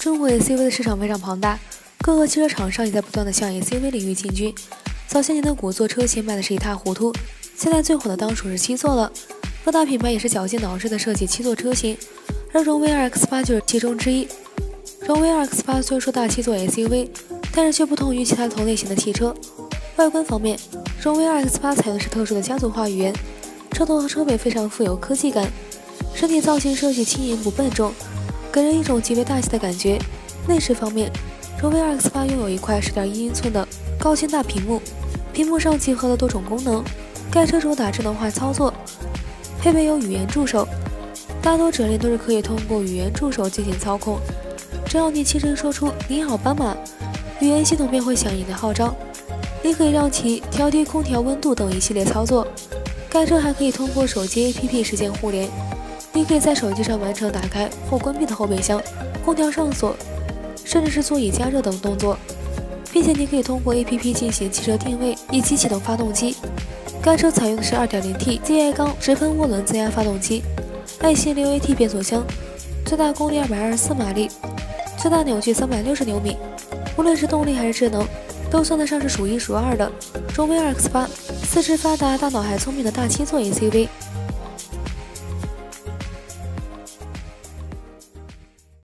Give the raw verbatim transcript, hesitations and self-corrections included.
中国 S U V 的市场非常庞大，各个汽车厂商也在不断的向 S U V 领域进军。早些年的五座车型卖的是一塌糊涂，现在最火的当属是七座了。各大品牌也是绞尽脑汁的设计七座车型，而荣威 二 X 八 就是其中之一。荣威 二 X 八 虽说大七座 S U V， 但是却不同于其他同类型的汽车。外观方面，荣威 二 X 八 采用的是特殊的家族化语言，车头和车尾非常富有科技感，身体造型设计轻盈不笨重，给人一种极为大气的感觉。内饰方面，荣威 二 X 八 拥有一块 十点一英寸的高清大屏幕，屏幕上集合了多种功能。该车主打智能化操作，配备有语言助手，大多指令都是可以通过语言助手进行操控。只要你轻声说出“你好，斑马”，语言系统便会响应的号召。你可以让其调低空调温度等一系列操作。该车还可以通过手机 A P P 实现互联，你可以在手机上完成打开或关闭的后备箱、空调上锁，甚至是座椅加热等动作，并且你可以通过 A P P 进行汽车定位以及启动发动机。该车采用的是 二点零 T 自爱缸直喷涡轮增压发动机，爱信 六 A T 变速箱，最大功率二百二十四马力，最大扭矩三百六十牛米。无论是动力还是智能，都算得上是数一数二的。荣威 二 X 八，四肢发达、大脑还聪明的大七座 S U V。